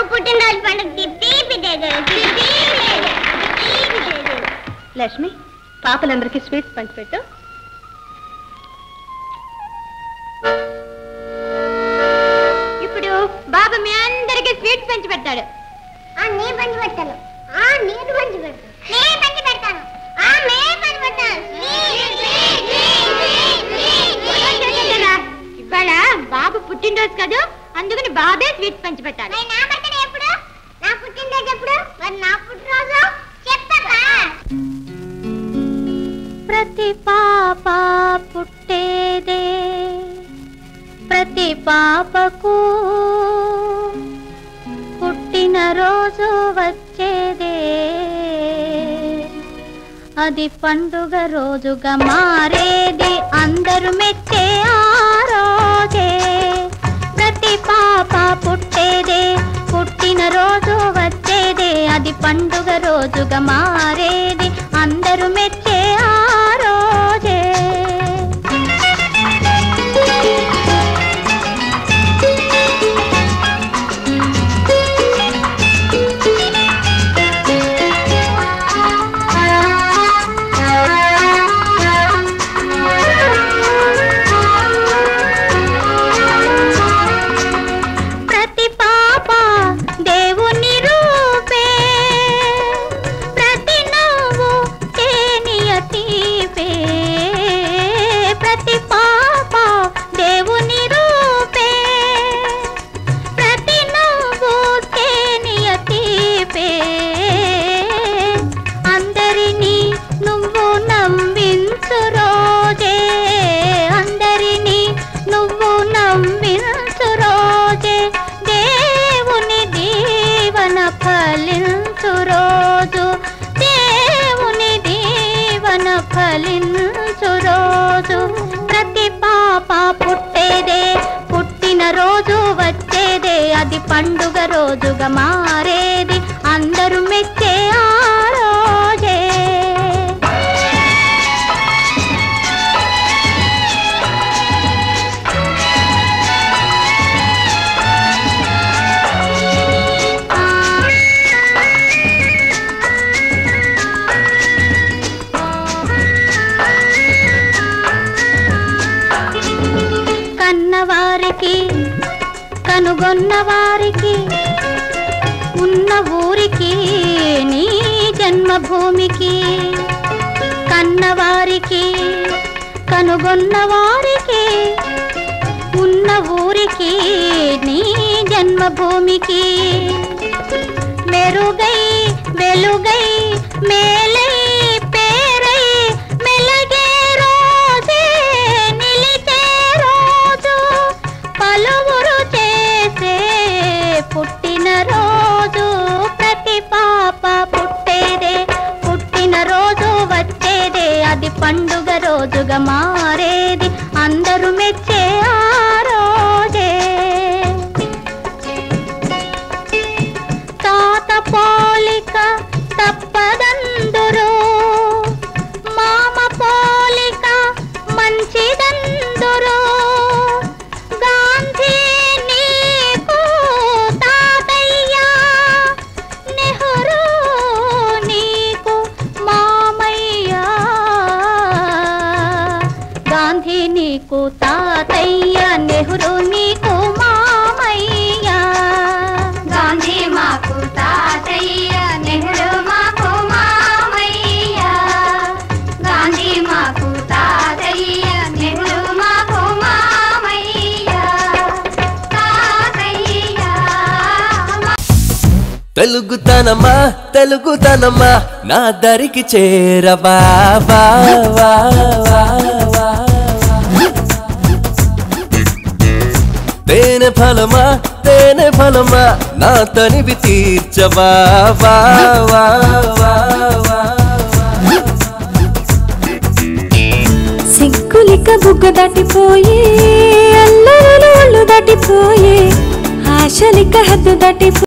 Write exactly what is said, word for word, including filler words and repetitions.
పుట్టినరోజు పండుగ లక్ష్మి పాపలందరికీ స్వీట్స్ పంచిపెట్టు. ఇప్పుడు బాబా మీ అందరికీ స్వీట్స్ పంచి పెడతాడు. నేను పంచి పెడతాను. నేను పంచి పెడతాను. నేను పంచి పెడతాను. ఇవాళ బాబు పుట్టినరోజు కదా, అందుకని బాబే స్వీట్స్ పంచి పెట్టాలి. నా బర్త్డే ఎప్పుడు? నా పుట్టినరోజు ఎప్పుడు? మరి నా పుట్టినరోజు చెప్పరా? ప్రతి పాప పుట్టేదే ప్రతి పాపకు పుట్టినరోజు వచ్చేదే, అది పండుగ రోజుగా మారేది అందరూ మెచ్చే ఆ రోజే. ప్రతి పాప పుట్టేదే పుట్టినరోజు వచ్చేదే, అది పండుగ రోజుగా మారేది అందరూ మెచ్చే ఆ రోజే. ప్రతి పాప పుట్టేదే పుట్టినరోజు వచ్చేదే, అది పండుగ రోజుగా మారేది అందరూ మెచ్చే ఆ రోజే. కన్నవారికి కనుగొన్న వారికి ఉన్న ఊరికి నీ జన్మభూమికి, కన్నవారికి కనుగొన్న వారికి ఉన్న ఊరికి నీ జన్మభూమికి, మెరుగై వెలుగై మేలై పేరై మెలగే రోజే నిలిచే రోజు, పలువురు చేసే పుట్టినరోజు. ప్రతి పాప పుట్టేదే పుట్టినరోజు వచ్చేదే, అది పండుగ రోజుగా మారేది అందరూ మెచ్చే ఆ రోజే. తాత పోలిక తప్పదందురు, మామ పోలిక మంచిదందురు, గాంధీ నీకు తాతయ్య, నెహ్రూ నీకు మామయ్య, గాంధీ నీకు తాతయ్య, నెహ్రూ నీకు మామయ్య, గాంధీ మాకు తాతయ్య, నెహ్రూ మాకు మామయ్య, గాంధీ మాకు తాతయ్య, నెహ్రూ మాకు మామయ్య, తాతయ్య. తెలుగుతనమా తెలుగుతనమా నా దరికి చేరవా, వా, వా, వా, వా. తేనె ఫలమా తేనె ఫలమా నా తనివి తీర్చవా, వా, వా, వా, వా. సిగ్గులిక బుగ్గ దాటిపోయే, అల్లరులు ఒళ్ళు దాటిపోయే, ఆశలిక హద్దు దాటిపో